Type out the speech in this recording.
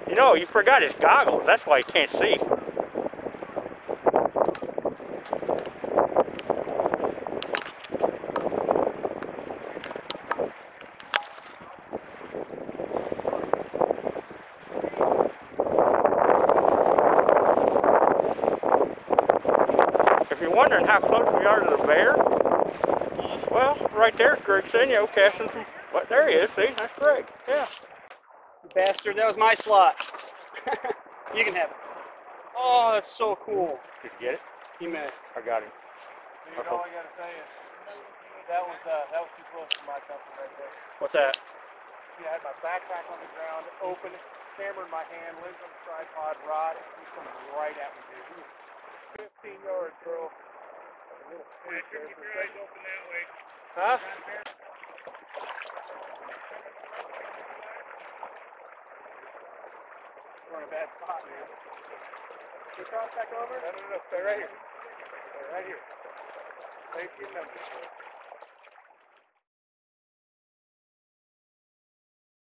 You know, you forgot his goggles. That's why he can't see. If you're wondering how close we are to the bear, well, right there's Greg Senio casting from. But there he is. See, that's Greg. Yeah. You bastard, that was my slot. You can have it. Oh, that's so cool. Did you get it? He missed. I got him. You know, all I gotta say is that was too close to my comfort right there. What's that? Yeah, I had my backpack on the ground, open, camera in my hand, lens on the tripod, rod, and he's coming right at me, dude. He was 15 yards, bro. Yeah, keep your eyes open that way. Huh? We're in a bad spot, dude. Can you cross back over? No, stay right here. Stay right here. Safety in numbers.